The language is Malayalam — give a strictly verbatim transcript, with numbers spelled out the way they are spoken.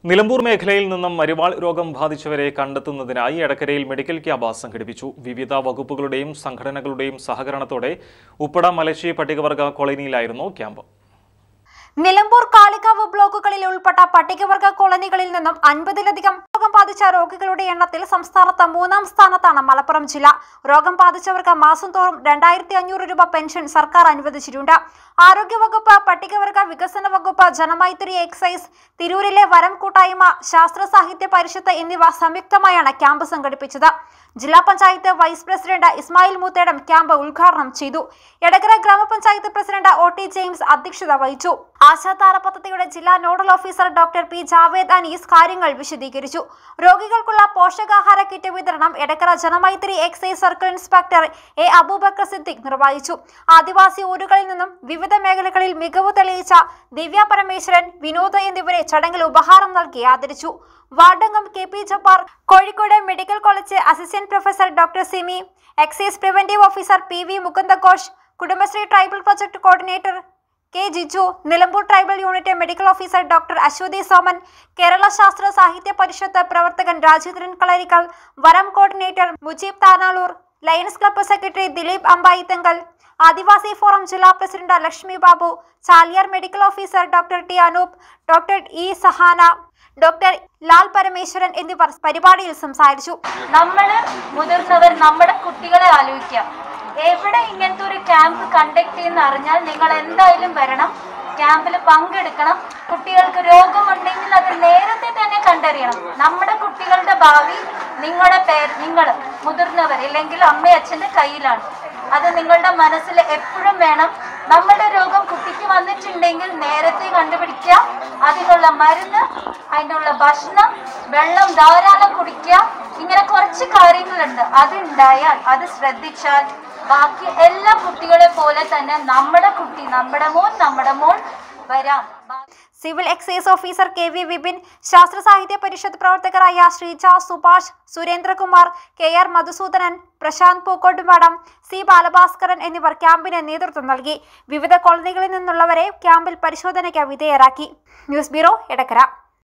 നിലമ്പൂർ മേഖലയിൽ നിന്നും മരുവാൾ രോഗം ബാധിച്ചവരെ കണ്ടെത്തുന്നതിനായി എടക്കരയിൽ മെഡിക്കൽ ക്യാമ്പ് സംഘടിപ്പിച്ചു. വിവിധ വകുപ്പുകളുടെയും സംഘടനകളുടെയും സഹകരണത്തോടെ ഉപ്പട മലശ്ശി പട്ടികവർഗ കോളനിയിലായിരുന്നു ക്യാമ്പ്. നിലമ്പൂർ കാളികാവ് ബ്ലോക്കുകളിൽ ഉൾപ്പെട്ട പട്ടികവർഗ കോളനികളിൽ നിന്നും അൻപതിലധികം രോഗം ബാധിച്ച രോഗികളുടെ എണ്ണത്തിൽ സംസ്ഥാനത്ത് മൂന്നാം സ്ഥാനത്താണ് മലപ്പുറം ജില്ല. രോഗം ബാധിച്ചവർക്ക് മാസം തോറും രണ്ടായിരത്തി അഞ്ഞൂറ് രൂപ പെൻഷൻ സർക്കാർ അനുവദിച്ചിട്ടുണ്ട്. ആരോഗ്യവകുപ്പ്, പട്ടികവർഗ വികസന വകുപ്പ്, ജനമൈത്രി എക്സൈസ്, തിരൂരിലെ വരം കൂട്ടായ്മ, ശാസ്ത്ര സാഹിത്യ പരിഷത്ത് എന്നിവ സംയുക്തമായാണ് ക്യാമ്പ് സംഘടിപ്പിച്ചത്. ജില്ലാ panchayat vice president Ismail Moothedam camp ഉദ്ഘാടനം ചെയ്തു. എടക്കര ഗ്രാമപഞ്ചായത്ത് പ്രസിഡന്റ് ഒ ടി ജെയിംസ് അധ്യക്ഷത വഹിച്ചു. ആശാതാര പദ്ധതിയുടെ ജില്ലാ nodal officer doctor P Javed Anees കാര്യങ്ങൾ വിശദീകരിച്ചു. രോഗികൾക്കുള്ള പോഷകാഹാര കിറ്റ് വിതരണം Edakkara Janamaithri excise circle inspector A Abubakar Siddique നിർവഹിച്ചു. ആദിവാസി ഊരുകളിൽ നിന്നും വിവിധ മേഖലകളിൽ മികവ് തെളിയിച്ച ദിവ്യ പരമേശ്വരൻ, വിനോദ് എന്നിവരെ ചടങ്ങിൽ ഉപഹാരം നൽകി ആദരിച്ചു. വാർഡംഗം K P Jabbar, Kozhikode medical college assistant professor doctor Simi, excise preventive officer P V Mukundaghosh, Kudumbashree tribal project coordinator K Jiju, Nilambur tribal unit medical officer doctor Aswathy Soman, Kerala Sasthra Sahithya Parishad പ്രവർത്തകൻ Rajendran Kalarikkal, Varam coordinator Mujeeb Thanalur, Lions Club secretary Dileep Ambayithankal, Adivasi forum ജില്ലാ president Lakshmi Babu, Chaliyar medical officer doctor T Anoop, doctor E Sahana, doctor Lal Parameswaran എന്നിവർ പരിപാടിയിൽ സംസാരിച്ചു. നമ്മൾ മുതിർന്നവർ നമ്മുടെ കുട്ടികളെ ആലോചിക്കുക. എവിടെ ഇങ്ങനത്തെ ഒരു ക്യാമ്പ് കണ്ടക്ട് ചെയ്യുന്ന അറിഞ്ഞാൽ നിങ്ങൾ എന്തായാലും വരണം, ക്യാമ്പിൽ പങ്കെടുക്കണം. കുട്ടികൾക്ക് രോഗമുണ്ടെങ്കിൽ അത് നേരത്തെ തന്നെ കണ്ടറിയണം. നമ്മുടെ കുട്ടികളുടെ ഭാവി നിങ്ങളുടെ പേര് നിങ്ങൾ മുതിർന്നവർ ഇല്ലെങ്കിൽ അമ്മയച്ഛൻ്റെ കയ്യിലാണ്. അത് നിങ്ങളുടെ മനസ്സിൽ എപ്പോഴും വേണം. നമ്മുടെ രോഗം കുട്ടിക്ക് വന്നിട്ടുണ്ടെങ്കിൽ നേരത്തെ കണ്ടുപിടിക്കുക, അതിനുള്ള മരുന്ന്, അതിനുള്ള ഭക്ഷണം, വെള്ളം ധാരാളം കുടിക്കുക. ഇങ്ങനെ കുറച്ച് കാര്യങ്ങളുണ്ട്. അതുണ്ടായാൽ, അത് ശ്രദ്ധിച്ചാൽ ബാക്കി എല്ലാ കുട്ടികളെ പോലെ തന്നെ നമ്മുടെ കുട്ടി, നമ്മുടെ മോൻ, നമ്മുടെ മോൾ വരാം. Civil excise officer K V Vipin, Sasthra Sahithya Parishad പ്രവർത്തകരായ Sreeja, Subhash, Surendrakumar, K R Madhusoodanan, Prasanth Pookkottumadam, C Balabhaskaran എന്നിവർ ക്യാമ്പിന് നേതൃത്വം നൽകി. വിവിധ കോളനികളിൽ നിന്നുള്ളവരെ ക്യാമ്പിൽ പരിശോധനയ്ക്ക് വിധേയരാക്കി. News bureau, Edakkara.